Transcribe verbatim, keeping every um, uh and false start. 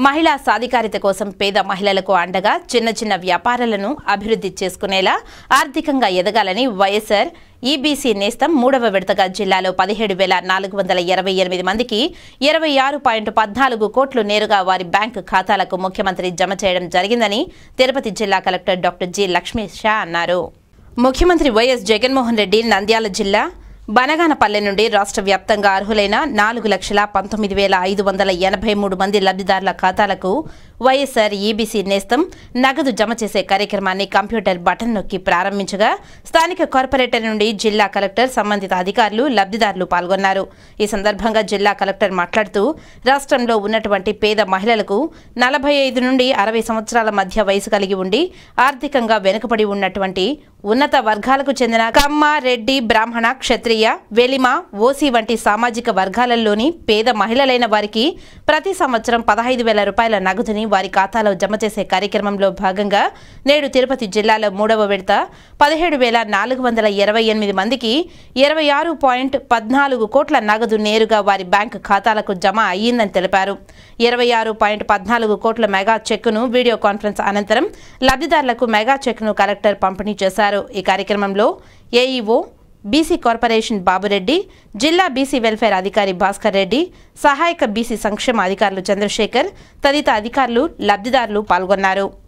మహిళా సాధికారిత కోసం పేద మహిళలకు అండగా చిన్న చిన్న వ్యాపారాలను అభివృద్ధి చేసుకునేలా ఆర్థికంగా ఎదగాలని వైఎస్ఆర్ ఈబీసీ నేస్తం మూడవ విడతగా జిల్లాలో పదిహేడు వేల నాలుగు వందల ఇరవై ఎనిమిది మందికి ఇరవై ఆరు పాయింట్ పద్నాలుగు కోట్లు నేరుగా వారి బ్యాంకు ఖాతాలకు ముఖ్యమంత్రి జమ చేయడం జరిగిందని తిరుపతి జిల్లా collector doctor G Lakshmisha అన్నారు. ముఖ్యమంత్రి వైఎస్ జగన్మోహన్ రెడ్డి నంద్యాల జిల్లా బనగానపల్లె నుండి రాష్ట్ర వ్యాప్తంగా అర్హులైన నాలుగు లక్షల పంతొమ్మిది వేల ఐదు వందల ఎనభై మూడు మంది లబ్ధిదారుల ఖాతాలకు వైఎస్ఆర్ ఈబీసీ నేస్తం నగదు జమ చేసే కార్యక్రమాన్ని కంప్యూటర్ బటన్ నొక్కి ప్రారంభించగా స్థానిక కార్పొరేటర్ నుండి జిల్లా కలెక్టర్ సంబంధిత అధికారులు లబ్ధిదారులు పాల్గొన్నారు. ఈ సందర్భంగా జిల్లా కలెక్టర్ మాట్లాడుతూ రాష్ట్రంలో ఉన్నటువంటి పేద మహిళలకు నలభై ఐదు నుండి అరవై సంవత్సరాల మధ్య వయసు కలిగి ఉండి ఆర్థికంగా వెనుకబడి ఉన్నటువంటి ఉన్నత వర్గాలకు చెందిన కమ్మ, రెడ్డి, బ్రాహ్మణ, క్షత్రియ, వెలిమ, ఓసీ వంటి సామాజిక వర్గాలలోని పేద మహిళలైన వారికి ప్రతి సంవత్సరం పదహైదు వేల రూపాయల నగదుని వారి ఖాతాలో జమ చేసే కార్యక్రమంలో భాగంగా నేడు తిరుపతి జిల్లాలో మూడవ విడత పదిహేడు వేల నాలుగు వందల ఇరవై ఎనిమిది మందికి ఇరవై ఆరు పాయింట్ పద్నాలుగు కోట్ల నగదు నేరుగా వారి బ్యాంకు ఖాతాలకు జమ అయ్యిందని తెలిపారు. ఇరవై ఆరు పాయింట్ పద్నాలుగు కోట్ల మెగా చెక్కును వీడియో కాన్ఫరెన్స్ అనంతరం లబ్ధిదారులకు మెగా చెక్ను కలెక్టర్ పంపిణీ చేశారు. ఈ కార్యక్రమంలో ఏఈఓ బీసీ కార్పొరేషన్ బాబురెడ్డి, జిల్లా బీసీ వెల్ఫేర్ అధికారి భాస్కర్ రెడ్డి, సహాయక బీసీ సంక్షేమ అధికారులు చంద్రశేఖర్ తదితర అధికారులు లబ్ధిదారులు పాల్గొన్నారు.